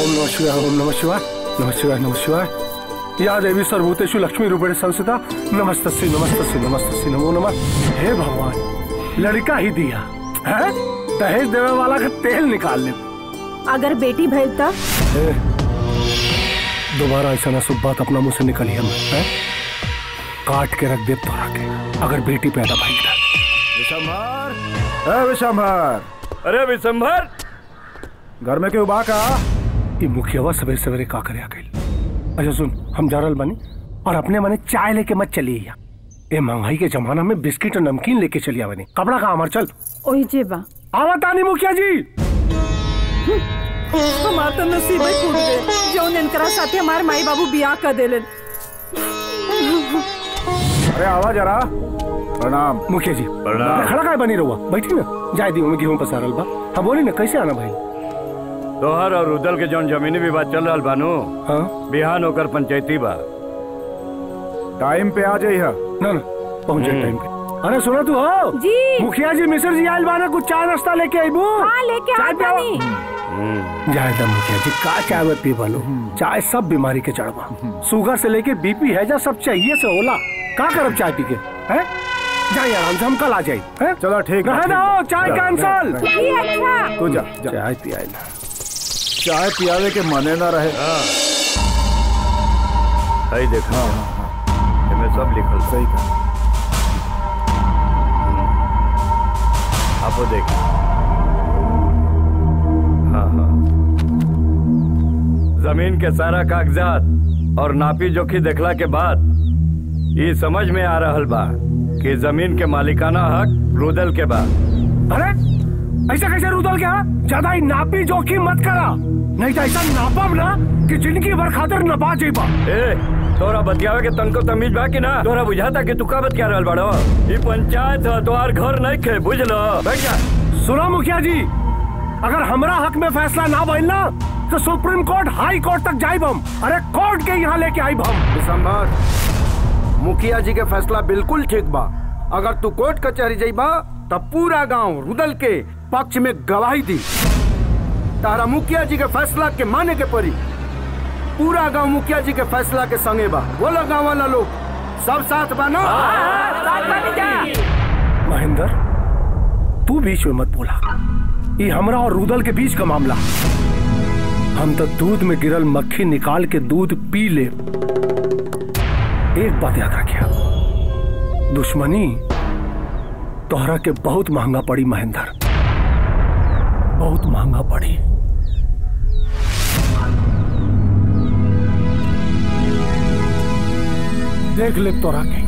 नमः शिवाय, ओम नमः शिवाय, नमः शिवाय, नमः शिवाय। या देवी सर्वभूतेषु लक्ष्मी रूपेण संस्थिता नमस्तस्यै नमस्तस्यै नमस्तस्यै नमो नमः। हे भगवान, लड़का ही दिया है, दहेज देवे वाला का तेल निकाल ले। अगर बेटी भेजता दोबारा ऐसा ना शुभ बात अपना मुंह से निकली है, काट के रख दे तो रखे अगर बेटी पैदा भाई। विशंभर, विशंभर, अरे विशंभर, घर में क्यों बाका? ये मुखियावा सवेरे सवेरे का करे आ गई। अच्छा सुन, हम जा रहल बानी और अपने मने चाय लेके मत चलिए। ये महंगाई के जमाना में बिस्किट और नमकीन लेके चलिए बनी। कपड़ा का हमार चल ओही जेबा आवतानी मुखिया जी। हमार तो नसीब ही फूट गए जौन इनकरा साथे हमार माई बाबू बियाह कर देलन। अरे आवाज जरा। प्रणाम मुखिया जी। प्रणाम। खड़ा काय बनी रहुआ, बैठी ना, जाए दी गेहूं पसारल बा। हाँ बोली ना, कैसे आना भाई? तोहर और रुदल के जौन जमीनी विवाद चल रहा बानू, हाँ बिहान होकर पंचायती बा। टाइम पे आ जाइए। ना ना पहुंचे टाइम पे। अरे सुना तू हो जी, मुखिया जी मिश्र जी आयल बाना, कुछ चाय नाश्ता लेके आईबू। हाँ लेके आ जानी। जाए दा मुखिया जी, का चाय में पी बालो। चाय सब बीमारी के चढ़वा, शुगर से लेके बीपी है जा सब चाहिए से होला। का करब चाय पी के हैं? जाइए आराम से, हम कल आ जाए। चलो ठीक है, ना चाय कैंसल। अच्छा तू जा, चाय पियाए ना, चाय पियावे के मने ना रहे। है देखा, इसमें सब लिखल। सही कहा। आपको देख। हाँ हाँ, जमीन के सारा कागजात और नापी जोखी देखला के बाद ये समझ में आ रहल बा कि जमीन के मालिकाना हक रुदल के बा। अरे ऐसा कैसे रुदल के? ज्यादा ही नापी जोखी मत करा, नहीं तो ऐसा नापब ना कि जिंदगी भर खातिर नपा जेबा। ए तोरा बतियावे के तनको तमीज बा कि ना? तोरा बुझाता कि तू का बतिया रहल बाड़ो? ये पंचायत है, तोहार घर नहीं खे, बुझलो? बैठ जा। सुना मुखिया जी, अगर हमरा हक में फैसला ना भइल ना तो सुप्रीम कोर्ट, हाई कोर्ट तक जाइब हम। अरे कोर्ट के यहाँ लेके आइब हम। विशंभर, मुखिया जी के फैसला बिल्कुल ठीक बा। अगर तू कोर्ट कचहरी जाइबा तब पूरा गांव रुदल के पक्ष में गवाही दी। तारा मुखिया जी के फैसला के माने के पड़ी। पूरा गांव मुखिया जी के फैसला के संगे बा। बोलो गांव वाला लोग, सब साथ बा ना? महेंद्र, तू बीच में मत बोला, ये हमरा और रुदल के बीच का मामला। हम तो दूध में गिरल मक्खी निकाल के दूध पी ले। एक बात याद रखिया, दुश्मनी तोहरा के बहुत महंगा पड़ी महेंद्र, बहुत महंगा पड़ी। देख ले तोरा के।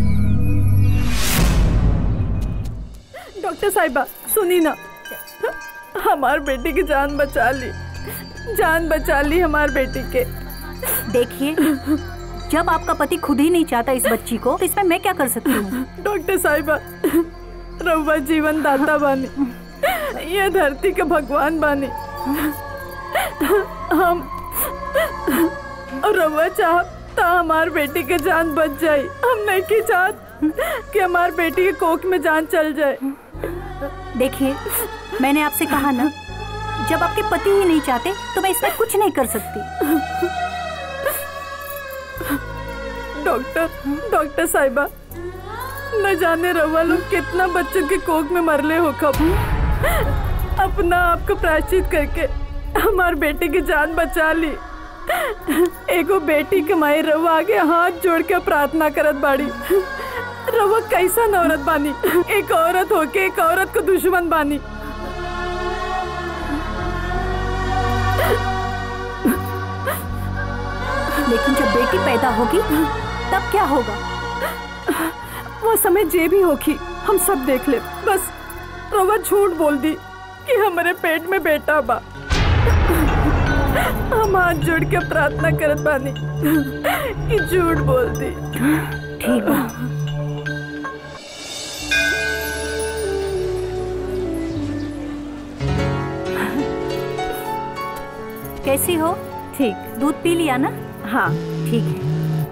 डॉक्टर साहिबा सुनी ना, हमार बेटी की जान बचा ली, जान बचा ली हमार बेटी के। देखिए, जब आपका पति खुद ही नहीं चाहता इस बच्ची को, तो इसमें मैं क्या कर सकती हूँ? डॉक्टर साहिबा, रउआ जीवन दाता बानी, ये धरती के भगवान बानी। हम रउआ चाहता हमार बेटी के जान बच जाए। हम नहीं की चाहत कि हमार बेटी के कोख में जान चल जाए। देखिए, मैंने आपसे कहा ना, जब आपके पति ही नहीं चाहते तो मैं इसमें कुछ नहीं कर सकती। डॉक्टर साहिबा, न जाने रवा लोग कितना बच्चों के कोख में मरले हो। कब अपना आपको प्रायश्चित करके हमार बेटी की जान बचा ली। एगो बेटी के माई रवा आगे हाथ जोड़ के प्रार्थना करत बाड़ी। रवा कैसा औरत बानी, एक औरत होके एक औरत को दुश्मन बानी। लेकिन जब बेटी पैदा होगी तब क्या होगा? वो समय जे भी होगी हम सब देख ले। बस रवा झूठ बोल दी कि हमारे पेट में बेटा बा। हम हाथ जोड़ के प्रार्थना करत बानी कि झूठ बोल दी। ठीक बा। कैसी हो? ठीक। दूध पी लिया ना? हाँ ठीक है।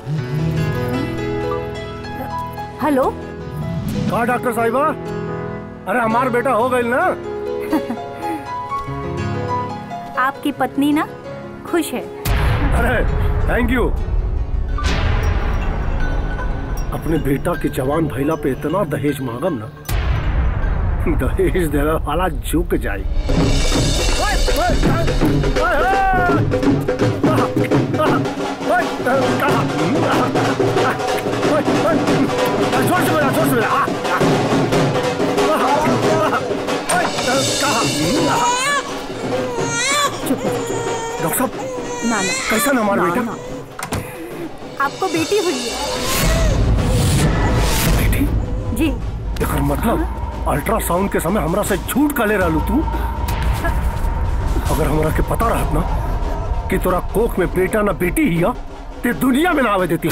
हेलो, हाँ डॉक्टर साहिबा, अरे हमारा बेटा हो गई ना। आपकी पत्नी ना खुश है। अरे थैंक यू। अपने बेटा के जवान भैला पे इतना दहेज मांगम ना, दहेज देने वाला झुक जाए। डॉक्टर साहब ना कैसा ना हमारा बेटा? आपको बेटी हुई है। बेटी? जी। एकर मतलब अल्ट्रासाउंड के समय हमरा से झूठ काले रहलू तू? अगर हमरा के पता रहत ना कि तोरा कोख में बेटा ना बेटी ही ते दुनिया में ना आवे देती।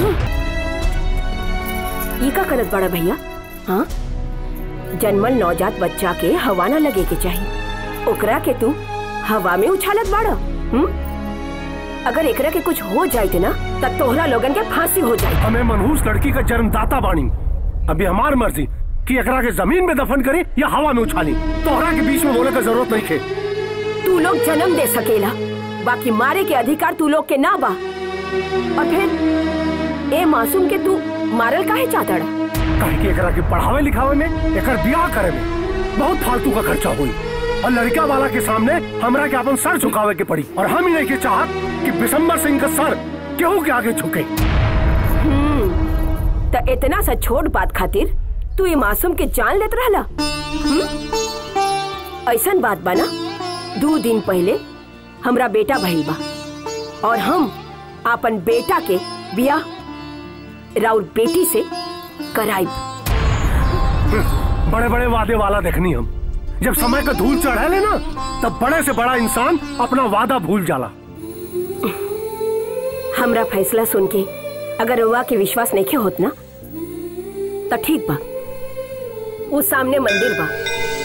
ई का करत बड़ा भैया? हाँ, जन्मल नवजात बच्चा के हवा न लगे के चाहिए, ओकरा के तू हवा में उछालत बाड़ा। अगर एकरा के कुछ हो जाए ना तब तोहरा लोगन के फांसी हो जाए। हमें मनहूस लड़की का जन्मदाता बानी, अभी हमार मर्जी कि एकरा के जमीन में दफन करी या हवा में उछाली। तोहरा के बीच में बोले का जरूरत नहीं है। तू लोग जन्म दे सकेला, बाकी मारे के अधिकार तू लोग के ना बा। और फिर ए मासूम के तू मारल काहे चाहता? काहे कि एकरा के पढ़ावे लिखावे में, एकर ब्याह करे में बहुत फालतू का खर्चा हुई और लड़का वाला के सामने हमरा के अपन सर झुकावे के पड़ी। और हम ही नहीं के चाहत कि बिशंबर सिंह का सर केहू के आगे झुके। तो इतना सा छोट बात खातिर तू ये मासूम के जान लेत रहला? ऐसन बात बना, 2 दिन पहले हमरा बेटा भइल बा और हम अपन बेटा के बियाह राउर बेटी से कराई। बड़े बड़े वादे वाला देखनी हम, जब समय का धूल चढ़ा ले ना तब बड़े से बड़ा इंसान अपना वादा भूल जाला। हमरा फैसला सुन के अगर रउआ के विश्वास नहीं होत ना तो ठीक बा, उस सामने मंदिर बा।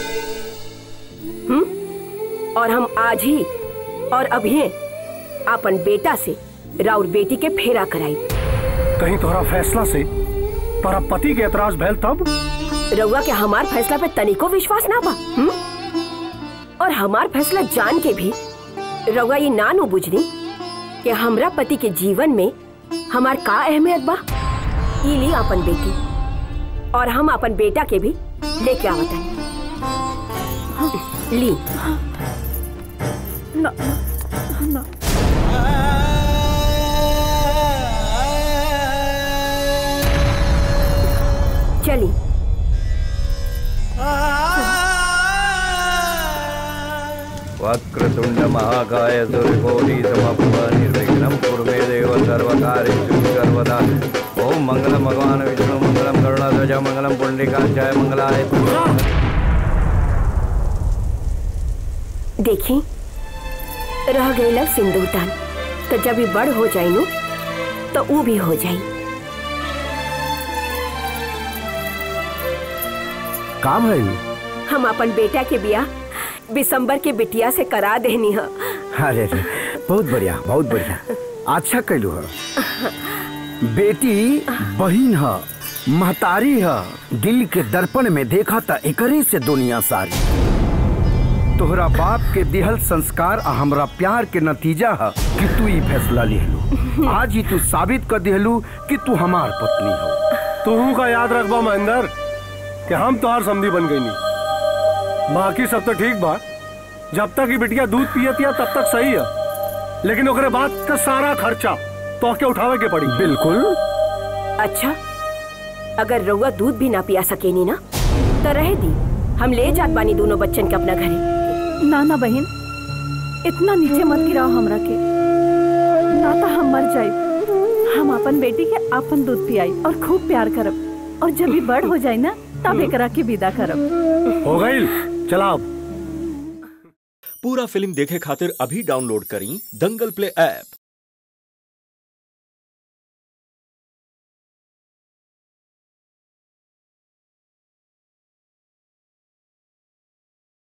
और हम आज ही और अभी अपन बेटा से राउर बेटी के फेरा कराई। कहीं तोहरा फैसला से तोहरा पति के एतराज भैल तब? रउआ के हमार फैसला पे तनिको विश्वास ना बा? और हमार फैसला जान के भी रउआ ये ना नु बुझनी कि हमरा पति के जीवन में हमार का अहमियत बा। ई ली अपन बेटी और हम अपन बेटा के भी लेके आवत ली। ना, ना। चली। वक्रतुंड महाकाय सूर्यकोटि समप्रभ निर्विघ्नं कुरु मे देव सर्वकार्येषु सर्वदा। ओम मंगलम भगवान विष्णु मंगलम गरुड़ध्वज मंगलम पुंडरीकाक्षाय मंगलाय। देखी रह गईला सिंदूरदान, तो जब भी बड़ हो जाई नु तो वो भी हो जाई। काम है हम अपन बेटा के बियाह बिशंबर के बिटिया से करा देनी है। अरे बहुत बढ़िया, बहुत बढ़िया। अच्छा कैलू है। बेटी बहिन है, महतारी है, दिल के दर्पण में देखा था एकरे से दुनिया सारी। तोहरा बाप के दिहल संस्कार आ हमरा प्यार के नतीजा है कि तू ये फैसला लिहलू। आज ही तू साबित कर दिहलू कि तू हमार पत्नी हो। तू का याद रखबा महेंद्र कि हम तोहार समधी बन गई नहीं। बाकी सब तो ठीक बा, जब तक ये बिटिया दूध पियतिया तब तक सही है, लेकिन ओकरे बाद का सारा खर्चा तो के उठावे के पड़ी। बिल्कुल। अच्छा, अगर रउआ दूध भी ना पिया सकेनी ना तो रह दी, हम ले जात बानी दोनों बच्चन के अपना घरे। ना ना बहन, इतना नीचे मत गिराओ हमरा के, ना तो हम मर जाए। हम अपन बेटी के अपन दूध पियाई और खूब प्यार करब, और जब भी बड़ हो जाए ना तब एकरा के विदा करब। हो गई, चला। पूरा फिल्म देखे खातिर अभी डाउनलोड करी दंगल प्ले ऐप।